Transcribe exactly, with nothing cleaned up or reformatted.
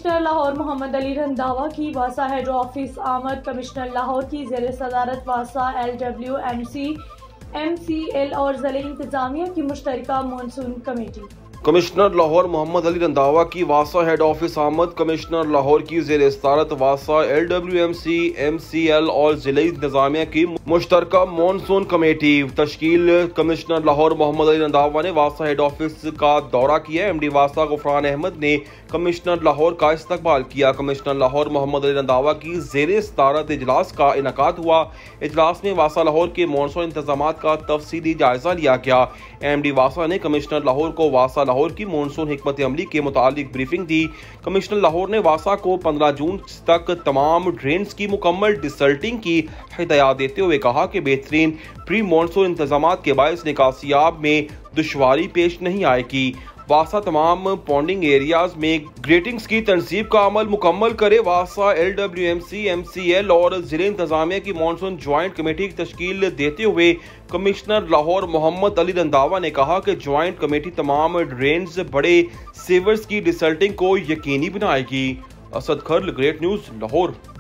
Commissioner Lahore Muhammad Ali Randhawa کی واسا head office آمد۔ کمشنر لاہور کی زیر صدارت واسا L W M C M C L اور ضلعی انتظامیہ کی مشترکہ monsoon committee. Commissioner Lahore Muhammad Ali Randhawa کی واسا ہیڈ آفس آمد۔ کمشنر لاہور کی زیر صدارت واسا L W M C M C L اور ضلعی انتظامیہ کی مشترکہ مانسون کمیٹی تشکیل۔ کمشنر لاہور محمد علی رنداوا نے واسا ہیڈ آفس کا دورہ کیا۔ ایم ڈی واسا غفران احمد نے کمشنر لاہور کا استقبال کیا۔ کمشنر لاہور محمد علی رنداوا کی زیر صدارت اجلاس کا انعقاد ہوا۔ اجلاس میں واسا لاہور کے مانسون انتظامات کا تفصیلی جائزہ لیا گیا۔ ایم ڈی واسا نے کمشنر لاہور کو واسا لاہور کی مانسون حکمت عملی کے متعلق بریفنگ دی۔ کمشنر لاہور نے واسا کو پندرہ جون تک تمام ڈرینز کی مکمل ڈسلٹنگ کی ہدایات دیتے ہوئے کہا کہ بہترین پری مانسون انتظامات کے باعث نکاسیاب میں دشواری پیش نہیں آئے گی۔ واسا تمام پونڈنگ ایریاز میں گریٹنگز کی تنصیب کا عمل مکمل کرے۔ واسا L W M C M C L اور ضلع انتظامیہ کی مانسون جوائنٹ کمیٹی کی تشکیل دیتے ہوئے کمشنر لاہور محمد علی رنداوا نے کہا کہ جوائنٹ کمیٹی تمام ڈرینز بڑے سیورز کی ڈسلٹنگ کو یقینی بنائے گی۔ Asad Kharal, great news, Lahore.